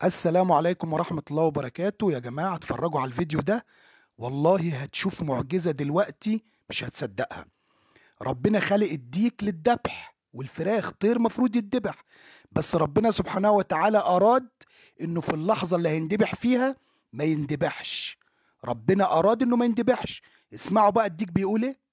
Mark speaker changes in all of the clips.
Speaker 1: السلام عليكم ورحمة الله وبركاته يا جماعة، اتفرجوا على الفيديو ده. والله هتشوف معجزة دلوقتي مش هتصدقها. ربنا خالق الديك للذبح والفراخ طير مفروض يتذبح، بس ربنا سبحانه وتعالى أراد إنه في اللحظة اللي هيندبح فيها ما يندبحش. ربنا أراد إنه ما يندبحش. اسمعوا بقى الديك بيقول إيه.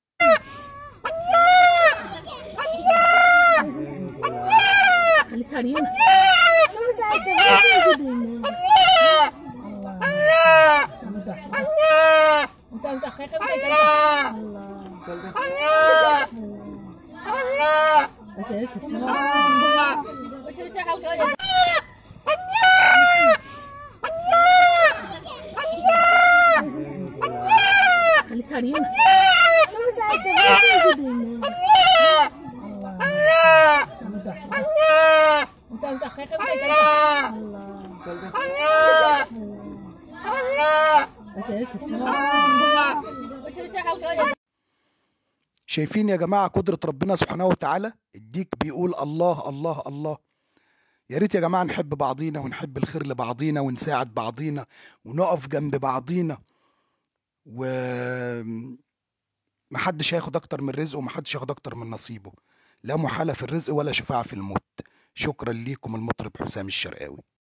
Speaker 1: شايفين يا جماعة قدرة ربنا سبحانه وتعالى؟ الديك بيقول الله الله الله. يا ريت يا جماعة نحب بعضينا ونحب الخير لبعضينا ونساعد بعضينا ونقف جنب بعضينا، ومحدش هياخد أكتر من رزقه ومحدش ياخد أكتر من نصيبه. لا محالة في الرزق ولا شفاعة في الموت. شكرا ليكم، المطرب حسام الشرقاوي.